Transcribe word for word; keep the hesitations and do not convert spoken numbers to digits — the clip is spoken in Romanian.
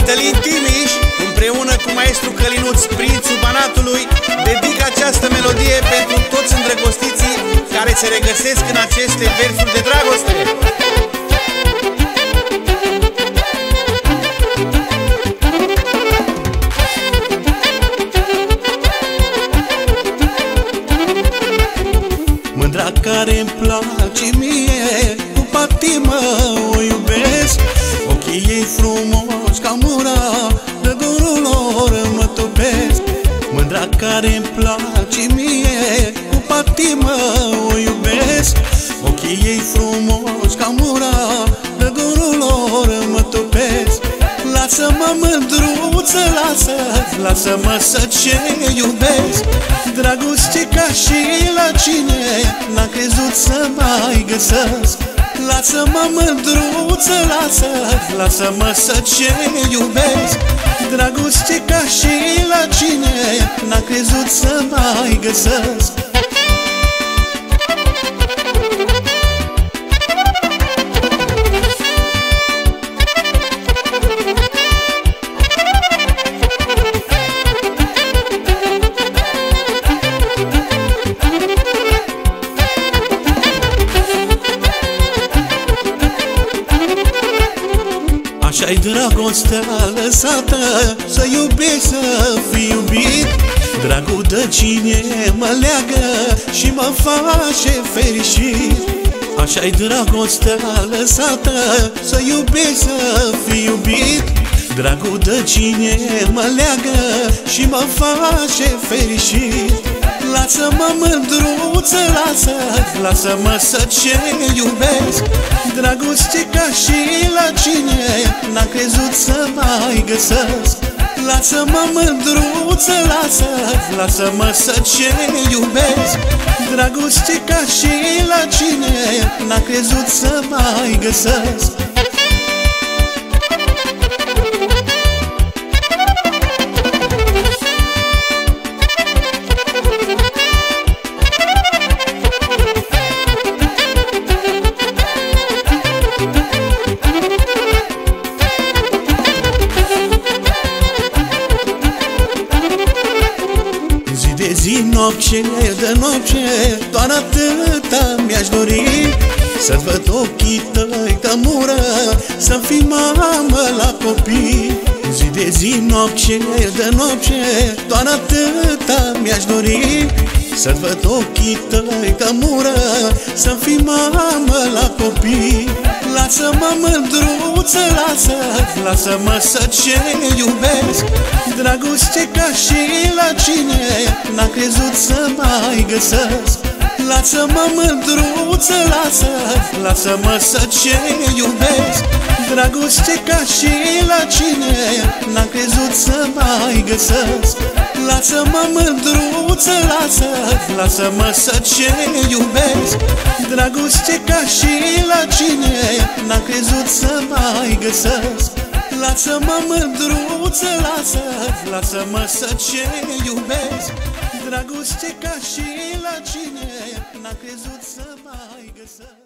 Cătălin Timiș, împreună cu maestru Călinuț, prințul Banatului, dedic această melodie pentru toți îndrăgostiții care se regăsesc în aceste versuri de dragoste. Mândra care-mi place mie, cu patimă o iubesc. Ochii ei frumos ca mura, de dorul lor mă topesc. Mândra care-mi place mie, cu patimă o iubesc. Ochii ei frumos ca mura, de dorul lor mă topesc. Lasă-mă mândruță, lasă, lasă-mă să ce iubesc. Dragoste ca și la cine n-am crezut să mai găsesc. Lasă-mă mândruță, lasă, lasă-mă să ce iubesc. Dragoste ca și la cine n-am crezut să mai găsesc. Așa-i dragostea lăsată, să iubesc, să fii iubit. Dragul de cine mă leagă și mă face fericit. Așa-i dragostea lăsată, să iubesc, să fii iubit. Dragul de cine mă leagă și mă face fericit. Lasă-mă mândruță, lasă, lasă-mă să ce iubesc. Dragoste ca și la cine n-am crezut să mai găsesc. Lasă-mă mândruță, lasă, lasă-mă să ce iubesc. Dragoste ca și la cine n-am crezut să mai găsesc. De zi, noapte, de noapte, doar atâta mi-aș dori. Să-ți văd ochii tăi tămură, să fii mamă la copii. Zi de zi, noapte, de noapte, doar atâta mi-aș dori. Să-ți văd ochii tăi tămură, să fii mamă la copii. Lasă-mă mândruță, lasă, lasă-mă să ce iubesc. Dragoste ca și la cine n-am crezut să mai găsesc. Lasă-mă mândruță, lasă, lasă-mă să ce iubesc. Dragoste ca și la cine n-am crezut să mai găsesc. Lasă-mă mândruță, lasă, lasă-mă să ce iubesc. Dragoste ca și la cine n-am crezut să mai găsesc. Lasă-mă mândruță, lasă, lasă-mă să ce iubesc. Dragoste ca și la cine n-am crezut să mai găsesc.